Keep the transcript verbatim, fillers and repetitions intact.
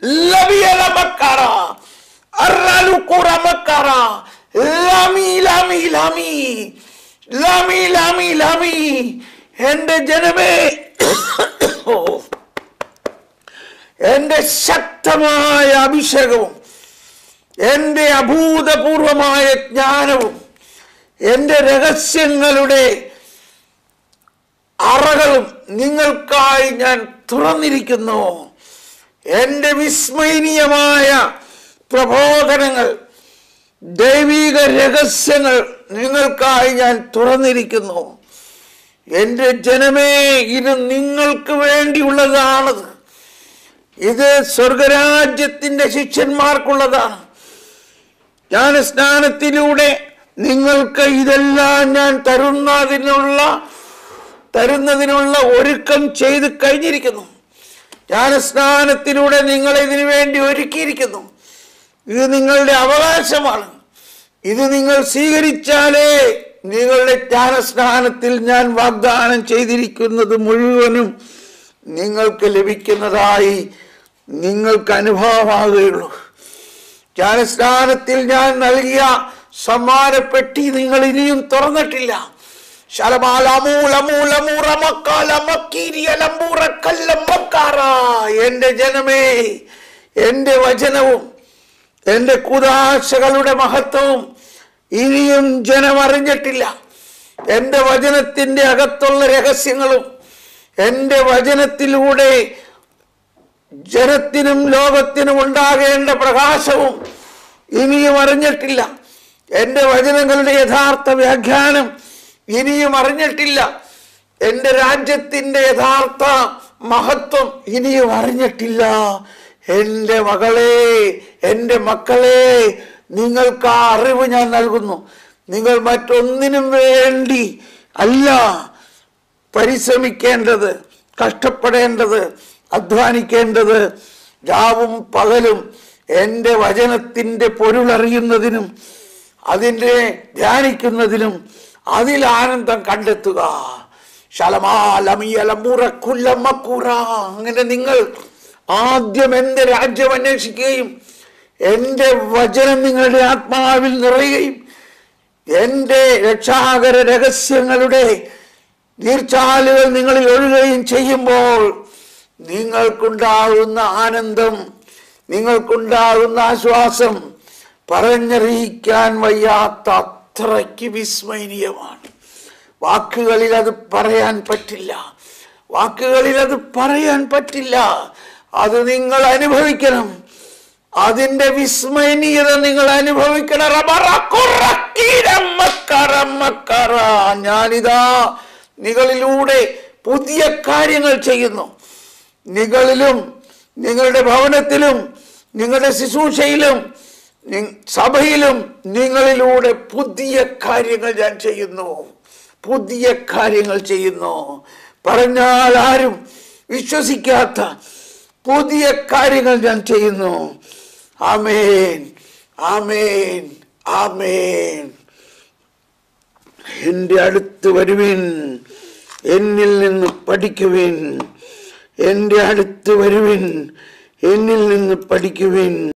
ലബിയല മക്കറ അറലുകുറ മക്കറ ലാമി ലാമി ലാമി ലാമി ലാമി ലാമി. എന്റെ ജനമേ, എന്റെ ശക്തമായ അഭിഷേകവും എന്റെ അഭൂതപൂർവമായ ജ്ഞാനവും എന്റെ രഹസ്യങ്ങളുടെ അറകളും നിങ്ങൾക്കായി ഞാൻ തുറന്നിരിക്കുന്നു. എന്റെ വിസ്മയനീയമായ പ്രബോധനങ്ങൾ, ദൈവിക രഹസ്യങ്ങൾ നിങ്ങൾക്കായി ഞാൻ തുറന്നിരിക്കുന്നു. എന്റെ ജനമേ, ഇത് നിങ്ങൾക്ക് വേണ്ടിയുള്ളതാണത്. ഇത് സ്വർഗരാജ്യത്തിന്റെ ശിഷ്യന്മാർക്കുള്ളതാണ്. ജ്ഞാനസ്നാനത്തിലൂടെ നിങ്ങൾക്ക് ഇതെല്ലാം ഞാൻ തരുന്നതിനുള്ള തരുന്നതിനുള്ള ഒരുക്കം ചെയ്ത് കഴിഞ്ഞിരിക്കുന്നു. ജ്ഞാനസ്നാനത്തിലൂടെ നിങ്ങൾ ഇതിനു വേണ്ടി ഒരുക്കിയിരിക്കുന്നു. ഇത് നിങ്ങളുടെ അവകാശമാണ്. ഇത് നിങ്ങൾ സ്വീകരിച്ചാലേ നിങ്ങളുടെ ജ്ഞാനസ്നാനത്തിൽ ഞാൻ വാഗ്ദാനം ചെയ്തിരിക്കുന്നത് മുഴുവനും നിങ്ങൾക്ക് ലഭിക്കുന്നതായി നിങ്ങൾക്ക് അനുഭവമാകുകയുള്ളൂ. ജ്ഞാനസ്നാനത്തിൽ ഞാൻ നൽകിയ സമ്മാനപ്പെട്ടി നിങ്ങൾ ഇനിയും തുറന്നിട്ടില്ല. എന്റെ ജനമേ, എന്റെ വചനവും എന്റെ കുദാശകളുടെ മഹത്വവും ഇനിയും ജനം അറിഞ്ഞിട്ടില്ല. എന്റെ വചനത്തിന്റെ അകത്തുള്ള രഹസ്യങ്ങളും എന്റെ വചനത്തിലൂടെ ജനത്തിനും ലോകത്തിനും ഉണ്ടാകേണ്ട പ്രകാശവും ഇനിയും അറിഞ്ഞിട്ടില്ല. എന്റെ വചനങ്ങളുടെ യഥാർത്ഥ വ്യാഖ്യാനം ഇനിയും അറിഞ്ഞിട്ടില്ല. എന്റെ രാജ്യത്തിന്റെ യഥാർത്ഥ മഹത്വം ഇനിയും അറിഞ്ഞിട്ടില്ല. എന്റെ മകളെ, എന്റെ മക്കളെ, നിങ്ങൾക്ക് ആ അറിവ് ഞാൻ നൽകുന്നു. നിങ്ങൾ മറ്റൊന്നിനും വേണ്ടി അല്ല പരിശ്രമിക്കേണ്ടത്, കഷ്ടപ്പെടേണ്ടത്, അധ്വാനിക്കേണ്ടത്. രാവും പകലും എൻ്റെ വചനത്തിൻ്റെ പൊരുളറിയുന്നതിനും അതിൻ്റെ ധ്യാനിക്കുന്നതിനും അതിൽ ആനന്ദം കണ്ടെത്തുക. അങ്ങനെ നിങ്ങൾ ആദ്യം എൻ്റെ രാജ്യം അന്വേഷിക്കുകയും എൻ്റെ വചനം നിങ്ങളുടെ ആത്മാവിൽ നിറയുകയും എൻ്റെ രക്ഷാകര രഹസ്യങ്ങളുടെ നീർച്ചാലുകൾ നിങ്ങളിൽ ഒഴുകുകയും ചെയ്യുമ്പോൾ നിങ്ങൾക്കുണ്ടാകുന്ന ആനന്ദം, നിങ്ങൾക്കുണ്ടാകുന്ന ആശ്വാസം പറഞ്ഞറിയിക്കാൻ വയ്യാത്ത അത്രയ്ക്ക് വിസ്മയനീയമാണ്. വാക്കുകളിൽ അത് പറയാൻ പറ്റില്ല, വാക്കുകളിൽ അത് പറയാൻ പറ്റില്ല. അത് നിങ്ങൾ അനുഭവിക്കണം. അതിന്റെ വിസ്മയനീയത നിങ്ങൾ അനുഭവിക്കണം. ഞാനിതാ നിങ്ങളിലൂടെ പുതിയ കാര്യങ്ങൾ ചെയ്യുന്നു. നിങ്ങളിലും നിങ്ങളുടെ ഭവനത്തിലും നിങ്ങളുടെ ശുശ്രൂഷയിലും സഭയിലും നിങ്ങളിലൂടെ പുതിയ കാര്യങ്ങൾ ഞാൻ ചെയ്യുന്നു. പുതിയ കാര്യങ്ങൾ ചെയ്യുന്നു. പറഞ്ഞാൽ ആരും വിശ്വസിക്കാത്ത പുതിയ കാര്യങ്ങൾ ഞാൻ ചെയ്യുന്നു. ആമേൻ, ആമേൻ, ആമേൻ. എൻ്റെ അടുത്ത് വരുവിൻ, എന്നിൽ നിന്ന് പഠിക്കുവിൻ. എൻ്റെ അടുത്ത് വരുവിൻ, എന്നിൽ നിന്ന് പഠിക്കുവിൻ.